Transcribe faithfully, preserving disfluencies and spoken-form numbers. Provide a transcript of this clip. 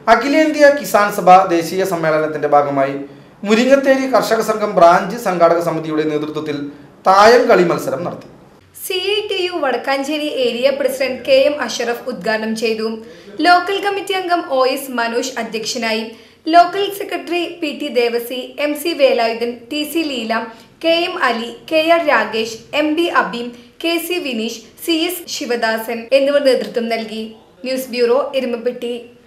അഖിലേന്ത്യാ കിസാൻ സഭ ദേശീയ സമ്മേളനത്തിന്റെ ഭാഗമായി മുരിങ്ങത്തേരി കർഷക സംഘം ബ്രാഞ്ച് സംഘാടക സമിതിയുടെ നേതൃത്വത്തിൽ തായം കളി മത്സരം നടത്തി. C I T U Vadakkanchery area president K M Ashraf ഉദ്ഘാടനം ചെയ്തു. ലോക്കൽ കമ്മിറ്റി അംഗം ഒ എസ് മനോജ് അധ്യക്ഷനായി. Local secretary P T Devasi, M C Velayudhan, T C Leela, K M Ali, K R Ragesh, M B Abeem, K C Vineesh, C S Sivadasan എന്നിവർ നേതൃത്വം നൽകി. News bureau, Erumapetty.